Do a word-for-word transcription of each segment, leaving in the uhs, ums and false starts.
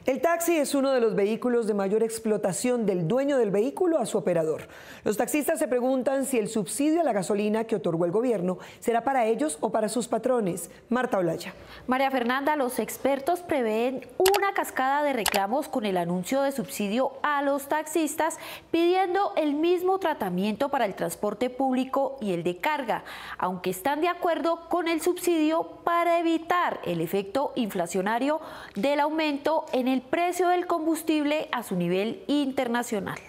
El taxi es uno de los vehículos de mayor explotación del dueño del vehículo a su operador. Los taxistas se preguntan si el subsidio a la gasolina que otorgó el gobierno será para ellos o para sus patrones. Marta Olaya. María Fernanda, los expertos prevén una cascada de reclamos con el anuncio de subsidio a los taxistas, pidiendo el mismo tratamiento para el transporte público y el de carga, aunque están de acuerdo con el subsidio para evitar el efecto inflacionario del aumento en el el precio del combustible a su nivel internacional.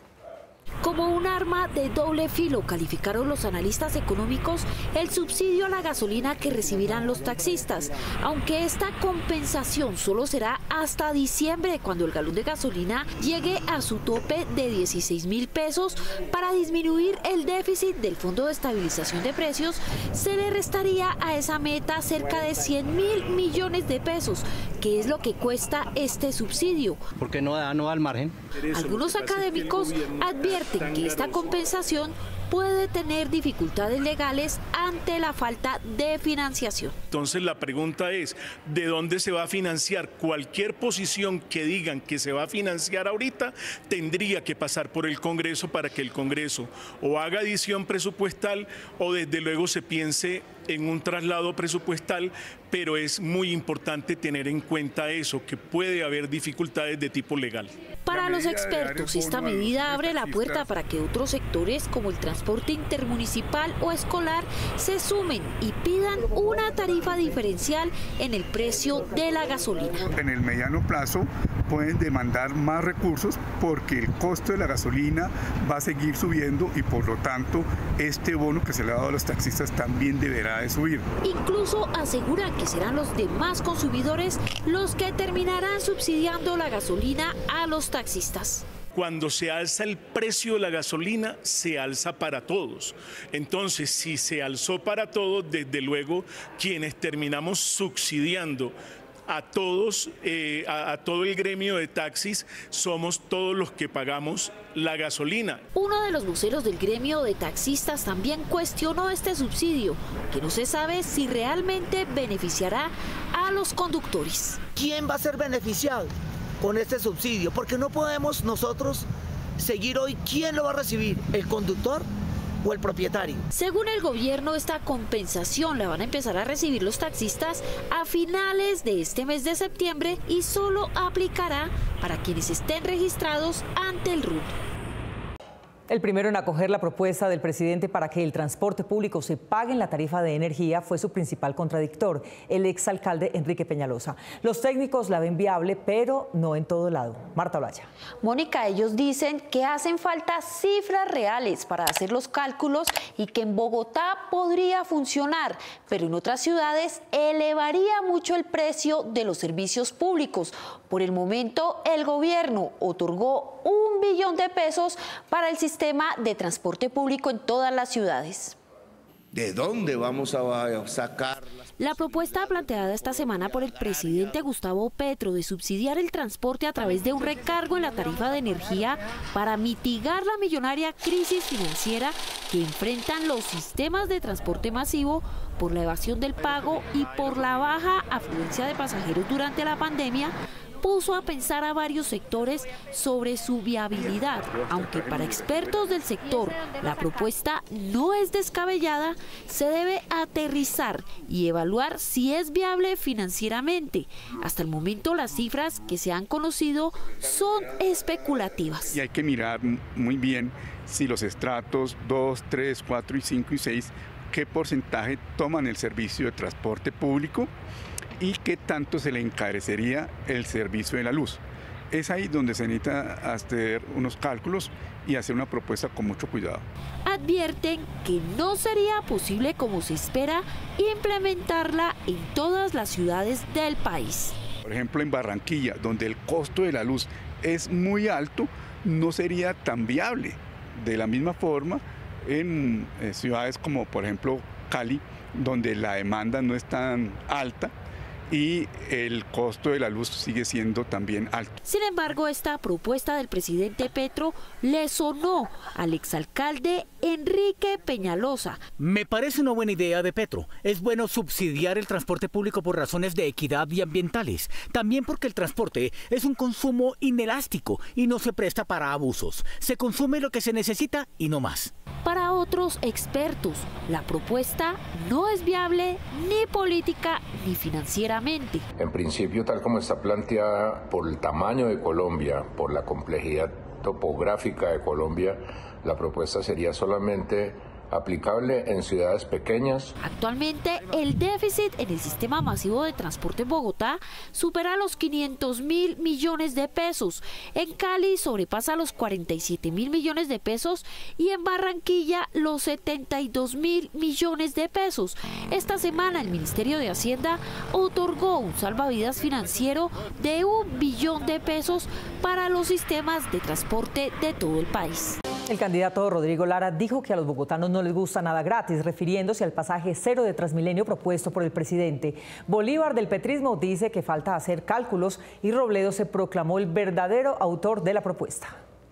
Como un arma de doble filo calificaron los analistas económicos el subsidio a la gasolina que recibirán los taxistas, aunque esta compensación solo será hasta diciembre, cuando el galón de gasolina llegue a su tope de dieciséis mil pesos. Para disminuir el déficit del Fondo de Estabilización de Precios, se le restaría a esa meta cerca de cien mil millones de pesos, que es lo que cuesta este subsidio. ¿Por qué no da, no da al margen? Algunos académicos advierten que esta compensación puede tener dificultades legales ante la falta de financiación. Entonces la pregunta es, ¿de dónde se va a financiar? Cualquier posición que digan que se va a financiar ahorita tendría que pasar por el Congreso para que el Congreso o haga adición presupuestal o desde luego se piense en un traslado presupuestal, pero es muy importante tener en cuenta eso, que puede haber dificultades de tipo legal. Para los expertos, esta medida abre la puerta para que otros sectores como el transporte intermunicipal o escolar se sumen y pidan una tarifa diferencial en el precio de la gasolina. En el mediano plazo pueden demandar más recursos porque el costo de la gasolina va a seguir subiendo y por lo tanto este bono que se le ha dado a los taxistas también deberá de subir. Incluso aseguran que serán los demás consumidores los que terminarán subsidiando la gasolina a los taxistas. Cuando se alza el precio de la gasolina, se alza para todos. Entonces, si se alzó para todos, desde luego, quienes terminamos subsidiando a todos, eh, a, a todo el gremio de taxis, somos todos los que pagamos la gasolina. Uno de los voceros del gremio de taxistas también cuestionó este subsidio, que no se sabe si realmente beneficiará a los conductores. ¿Quién va a ser beneficiado con este subsidio? Porque no podemos nosotros seguir hoy. ¿Quién lo va a recibir? ¿El conductor o el propietario? Según el gobierno, esta compensación la van a empezar a recibir los taxistas a finales de este mes de septiembre y solo aplicará para quienes estén registrados ante el R U T. El primero en acoger la propuesta del presidente para que el transporte público se pague en la tarifa de energía fue su principal contradictor, el exalcalde Enrique Peñalosa. Los técnicos la ven viable, pero no en todo lado. Marta Olaya. Mónica, ellos dicen que hacen falta cifras reales para hacer los cálculos y que en Bogotá podría funcionar, pero en otras ciudades elevaría mucho el precio de los servicios públicos. Por el momento, el gobierno otorgó un billón de pesos para el sistema de transporte público en todas las ciudades. ¿De dónde vamos a sacar? La propuesta planteada esta semana por el presidente Gustavo Petro de subsidiar el transporte a través de un recargo en la tarifa de energía para mitigar la millonaria crisis financiera que enfrentan los sistemas de transporte masivo por la evasión del pago y por la baja afluencia de pasajeros durante la pandemia, puso a pensar a varios sectores sobre su viabilidad. Aunque para expertos del sector la propuesta no es descabellada, se debe aterrizar y evaluar si es viable financieramente. Hasta el momento las cifras que se han conocido son especulativas. Y hay que mirar muy bien si los estratos dos, tres, cuatro y cinco y seis, qué porcentaje toman el servicio de transporte público y qué tanto se le encarecería el servicio de la luz. Es ahí donde se necesita hacer unos cálculos y hacer una propuesta con mucho cuidado. Advierten que no sería posible, como se espera, implementarla en todas las ciudades del país. Por ejemplo, en Barranquilla, donde el costo de la luz es muy alto, no sería tan viable. De la misma forma, en eh, ciudades como, por ejemplo, Cali, donde la demanda no es tan alta, y el costo de la luz sigue siendo también alto. Sin embargo, esta propuesta del presidente Petro le sonó al exalcalde Enrique Peñalosa. Me parece una buena idea de Petro. Es bueno subsidiar el transporte público por razones de equidad y ambientales. También porque el transporte es un consumo inelástico y no se presta para abusos. Se consume lo que se necesita y no más. Para otros expertos, la propuesta no es viable ni política ni financieramente. En principio, tal como está planteada, por el tamaño de Colombia, por la complejidad topográfica de Colombia, la propuesta sería solamente aplicable en ciudades pequeñas. Actualmente, el déficit en el sistema masivo de transporte en Bogotá supera los quinientos mil millones de pesos. En Cali sobrepasa los cuarenta y siete mil millones de pesos y en Barranquilla los setenta y dos mil millones de pesos. Esta semana el Ministerio de Hacienda otorgó un salvavidas financiero de un billón de pesos para los sistemas de transporte de todo el país. El candidato Rodrigo Lara dijo que a los bogotanos no les gusta nada gratis, refiriéndose al pasaje cero de Transmilenio propuesto por el presidente. Bolívar del petrismo dice que falta hacer cálculos y Robledo se proclamó el verdadero autor de la propuesta.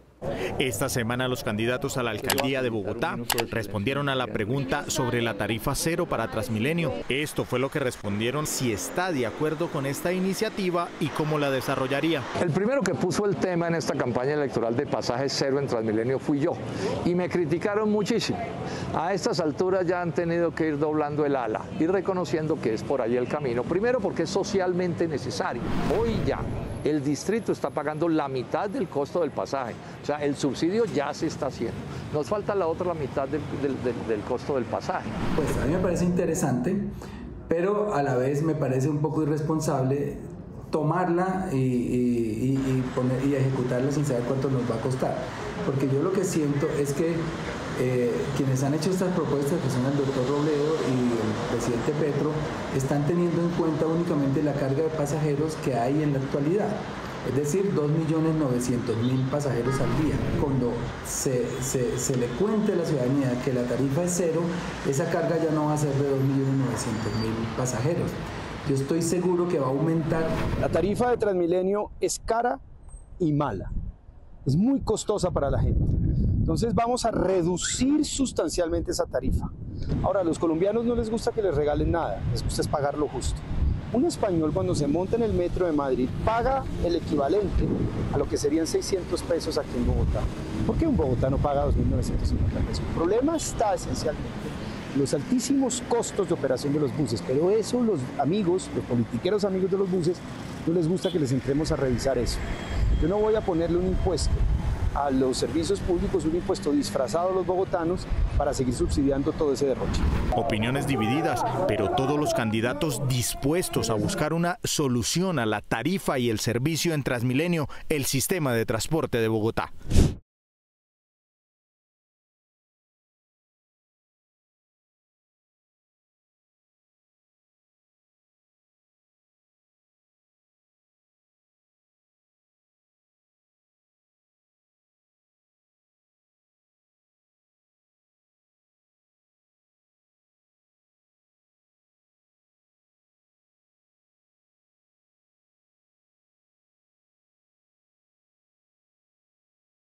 Esta semana los candidatos a la alcaldía de Bogotá respondieron a la pregunta sobre la tarifa cero para Transmilenio. Esto fue lo que respondieron: si está de acuerdo con esta iniciativa y cómo la desarrollaría. El primero que puso el tema en esta campaña electoral de pasaje cero en Transmilenio fui yo y me criticaron muchísimo. A estas alturas ya han tenido que ir doblando el ala y reconociendo que es por ahí el camino. Primero porque es socialmente necesario. Hoy ya el distrito está pagando la mitad del costo del pasaje. O sea, el subsidio ya se está haciendo. Nos falta la otra mitad del, del, del, del costo del pasaje. Pues a mí me parece interesante, pero a la vez me parece un poco irresponsable tomarla y, y, y, poner, y ejecutarla sin saber cuánto nos va a costar. Porque yo lo que siento es que eh, quienes han hecho estas propuestas, que son el doctor Robledo y el presidente Petro, están teniendo en cuenta únicamente la carga de pasajeros que hay en la actualidad. Es decir, dos millones novecientos mil pasajeros al día. Cuando se, se, se le cuente a la ciudadanía que la tarifa es cero, esa carga ya no va a ser de dos millones novecientos mil pasajeros. Yo estoy seguro que va a aumentar. La tarifa de Transmilenio es cara y mala. Es muy costosa para la gente. Entonces vamos a reducir sustancialmente esa tarifa. Ahora, a los colombianos no les gusta que les regalen nada, les gusta es pagar lo justo. Un español cuando se monta en el metro de Madrid paga el equivalente a lo que serían seiscientos pesos aquí en Bogotá. ¿Por qué un bogotano paga dos mil novecientos cincuenta pesos? El problema está esencialmente en los altísimos costos de operación de los buses, pero eso los amigos, los politiqueros amigos de los buses, no les gusta que les entremos a revisar eso. Yo no voy a ponerle un impuesto a los servicios públicos, un impuesto disfrazado a los bogotanos para seguir subsidiando todo ese derroche. Opiniones divididas, pero todos los candidatos dispuestos a buscar una solución a la tarifa y el servicio en Transmilenio, el sistema de transporte de Bogotá.